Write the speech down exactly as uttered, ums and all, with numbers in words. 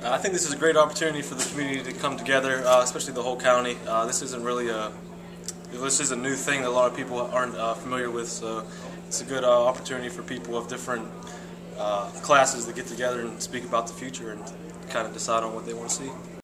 Uh, I think this is a great opportunity for the community to come together, uh, especially the whole county. Uh, this isn't really a this is a new thing that a lot of people aren't uh, familiar with, so it's a good uh, opportunity for people of different uh, classes to get together and speak about the future and kind of decide on what they want to see.